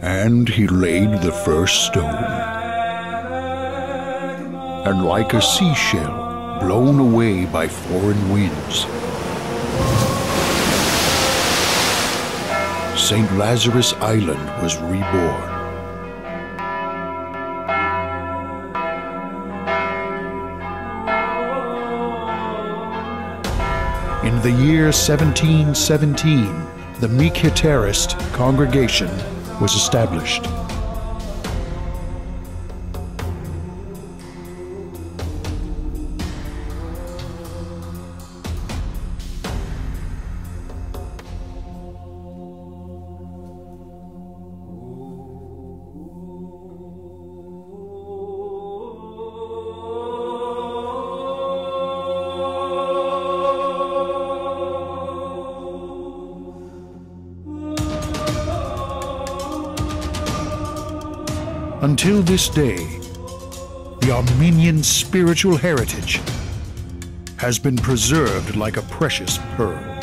And he laid the first stone. And like a seashell blown away by foreign winds, St. Lazarus Island was reborn. In the year 1717, the Mekhitarist congregation was established. Until this day, the Armenian spiritual heritage has been preserved like a precious pearl.